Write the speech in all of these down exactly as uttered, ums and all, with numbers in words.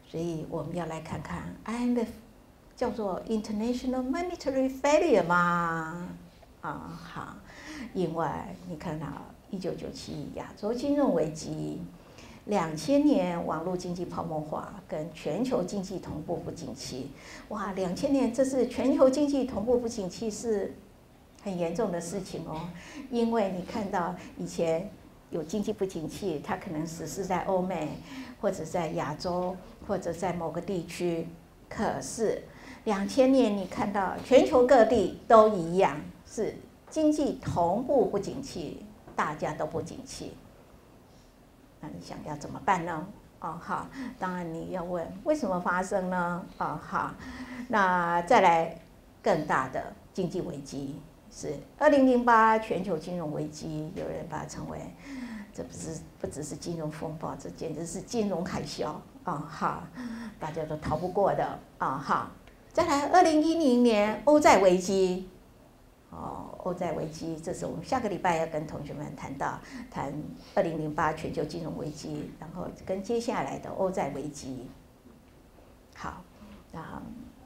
所以我们要来看看 I M F 叫做 International Monetary Failure 吗？啊，好，因为你看到一九九七亚洲金融危机。两千年网络经济泡沫化跟全球经济同步不景气，哇，两千年这是全球经济同步不景气是很严重的事情哦，因为你看到以前有经济不景气，它可能只是在欧美或者在亚洲或者在某个地区，可是两千年你看到全球各地都一样，是经济同步不景气，大家都不景气。那你想要怎么办呢？哦，好，当然你要问为什么发生呢？哦，好，那再来更大的经济危机是二零零八全球金融危机，有人把它称为，这不是不只是金融风暴，这简直是金融海啸啊！哦，好，大家都逃不过的啊！哦，好，再来二零一零年欧债危机。哦，欧债危机，这是我们下个礼拜要跟同学们谈到，谈二零零八全球金融危机，然后跟接下来的欧债危机。好，那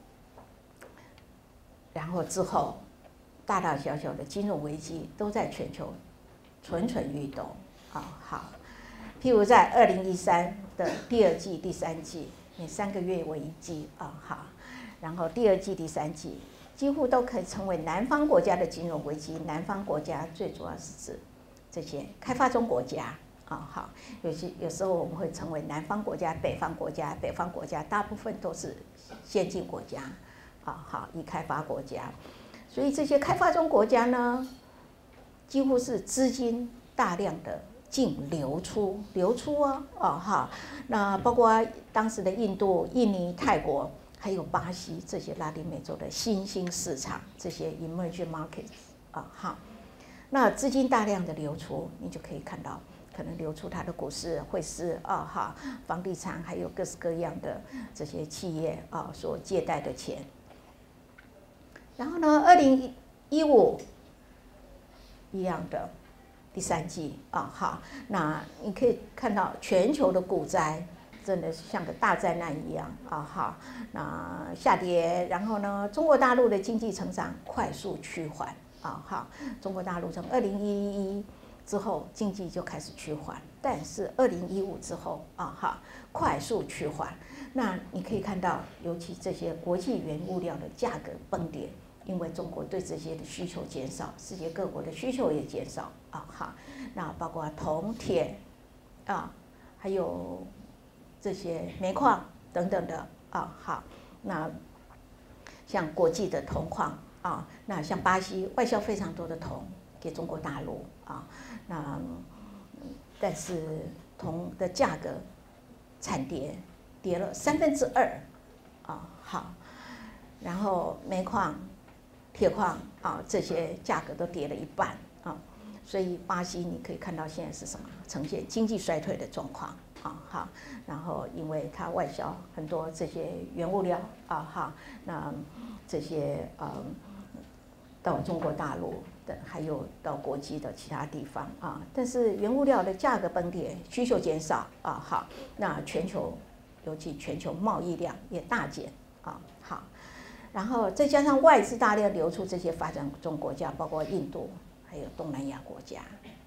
然后之后，大大小小的金融危机都在全球蠢蠢欲动啊！好，譬如在二零一三的第二季、第三季，每三个月为一季啊！好，然后第二季、第三季。几乎都可以称为南方国家的金融危机。南方国家最主要是指这些开发中国家啊，好，有些有时候我们会称为南方国家、北方国家。北方国家大部分都是先进国家啊，好，已开发国家。所以这些开发中国家呢，几乎是资金大量的净流出，流出啊，哦哈，那包括当时的印度、印尼、泰国。还有巴西这些拉丁美洲的新兴市场，这些 emerging markets 啊，好，那资金大量的流出，你就可以看到，可能流出它的股市、汇市啊，哈，房地产，还有各式各样的这些企业啊所借贷的钱。然后呢，二零一五一样的第三季啊，好，那你可以看到全球的股灾。真的像个大灾难一样啊！哈，那下跌，然后呢，中国大陆的经济成长快速趋缓啊！哈，中国大陆从二零一一之后经济就开始趋缓，但是二零一五之后啊，哈，快速趋缓。那你可以看到，尤其这些国际原物料的价格崩跌，因为中国对这些的需求减少，世界各国的需求也减少啊！哈，那包括铜、铁啊，还有。这些煤矿等等的啊，好，那像国际的铜矿啊，那像巴西外销非常多的铜给中国大陆啊，那但是铜的价格惨跌，跌了三分之二啊，好，然后煤矿、铁矿啊这些价格都跌了一半啊，所以巴西你可以看到现在是什么？呈现经济衰退的状况。啊，好，然后因为它外销很多这些原物料啊，哈，那这些呃到中国大陆的，还有到国际的其他地方啊，但是原物料的价格崩跌，需求减少啊，好，那全球尤其全球贸易量也大减啊，好，然后再加上外资大量流出这些发展中国家，包括印度还有东南亚国家，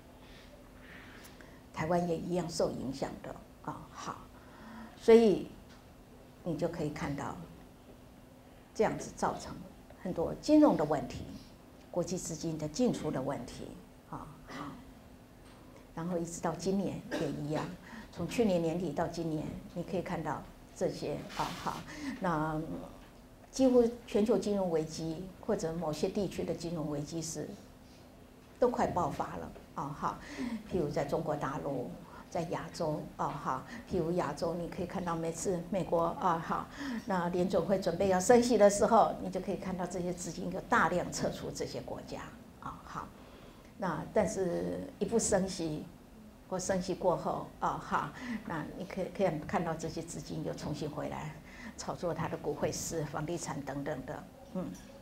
台湾也一样受影响的。啊，好，所以你就可以看到，这样子造成很多金融的问题，国际资金的进出的问题啊，好，然后一直到今年也一样，从去年年底到今年，你可以看到这些啊，好，那几乎全球金融危机或者某些地区的金融危机是都快爆发了啊，好，譬如在中国大陆。在亚洲啊，哈，譬如亚洲，你可以看到每次美国啊，哈，那联准会准备要升息的时候，你就可以看到这些资金有大量撤出这些国家啊，好，那但是一不升息或升息过后啊，哈，那你可以可以看到这些资金又重新回来炒作它的股汇市、房地产等等的，嗯。